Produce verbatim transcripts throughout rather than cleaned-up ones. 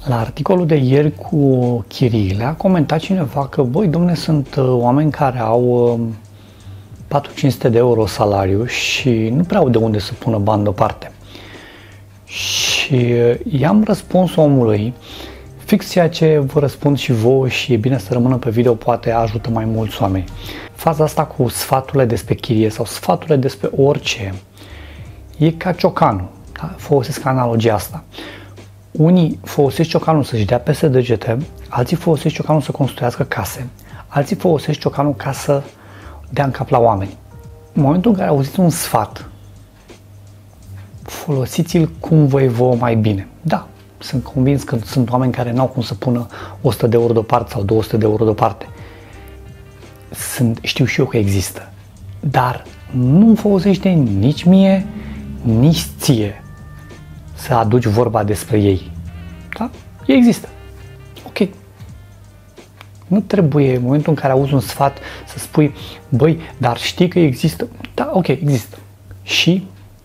La articolul de ieri cu Chirile a comentat cineva că, băi, domne, sunt uh, oameni care au uh, patru-cinci sute de euro salariu și nu prea au de unde să pună bani deoparte. Și uh, i-am răspuns omului fix ceea ce vă răspund și vouă și e bine să rămână pe video, poate ajută mai mulți oameni. Faza asta cu sfaturile despre chirie sau sfaturile despre orice e ca ciocanul. Da? Folosesc analogia asta. Unii folosesc ciocanul să-și dea peste degete, alții folosesc ciocanul să construiască case, alții folosesc ciocanul ca să dea în cap la oameni. În momentul în care auziți un sfat, folosiți-l cum vă e vouă mai bine. Da, sunt convins că sunt oameni care n-au cum să pună o sută de euro deoparte sau două sute de euro deoparte. Sunt, știu și eu că există, dar nu folosește nici mie, nici ție să aduci vorba despre ei. Da? Ei există. Ok. Nu trebuie, în momentul în care auzi un sfat, să spui, băi, dar știi că există? Da, ok, există. Și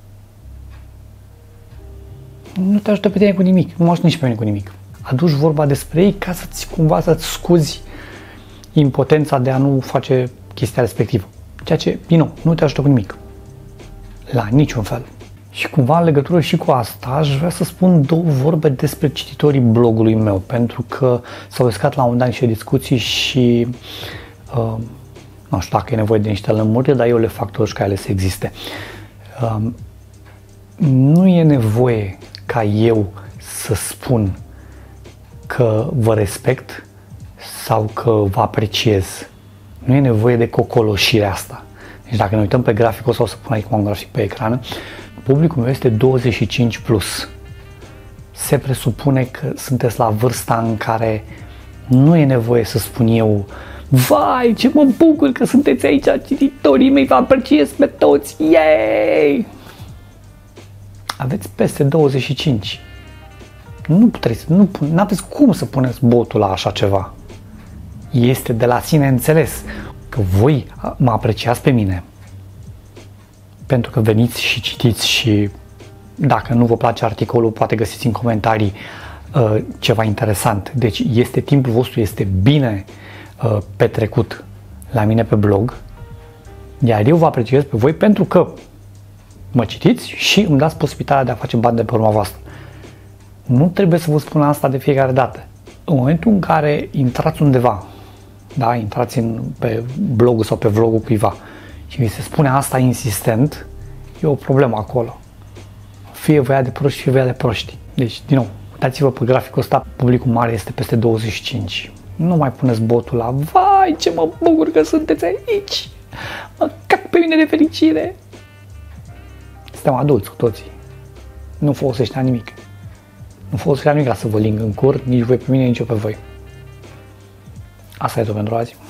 nu te ajută pe tine cu nimic, nu mă ajută nici pe mine cu nimic. Aduci vorba despre ei ca să-ți cumva să-ți scuzi impotența de a nu face chestia respectivă. Ceea ce, din nou, nu te ajută cu nimic. La niciun fel. Și cumva în legătură și cu asta aș vrea să spun două vorbe despre cititorii blogului meu, pentru că s-au uscat la un moment dat niște discuții și uh, nu știu dacă e nevoie de niște lămuriri, dar eu le fac totuși ca ele să existe. Uh, nu e nevoie ca eu să spun că vă respect sau că vă apreciez. Nu e nevoie de cocoloșirea asta. Deci dacă ne uităm pe grafic, o să, o să pun aici un grafic pe ecran, publicul meu este douăzeci și cinci plus. Se presupune că sunteți la vârsta în care nu e nevoie să spun eu, vai, ce mă bucur că sunteți aici, cititorii mei, vă apreciez pe toți, yay! Aveți peste douăzeci și cinci. Nu puteți, nu aveți cum să puneți botul la așa ceva. Este de la sine înțeles că voi mă apreciați pe mine pentru că veniți și citiți și dacă nu vă place articolul, poate găsiți în comentarii uh, ceva interesant. Deci este timpul vostru, este bine uh, petrecut la mine pe blog, iar eu vă apreciez pe voi pentru că mă citiți și îmi dați posibilitatea de a face bani de pe urma voastră. Nu trebuie să vă spun asta de fiecare dată. În momentul în care intrați undeva, da, intrați în, pe blogul sau pe vlogul cuiva și vi se spune asta insistent, e o problemă acolo. Fie vă ia de proști, fie vă ia de proști. Deci, din nou, uitați-vă pe graficul ăsta, publicul mare este peste douăzeci și cinci. Nu mai puneți botul la, vai, ce mă bucur că sunteți aici, mă cac pe mine de fericire. Suntem adulți cu toții. Nu folosește la nimic. Nu folosește la nimic ca să vă ling în cur, nici voi pe mine, nici eu pe voi. Asta e tot pentru azi.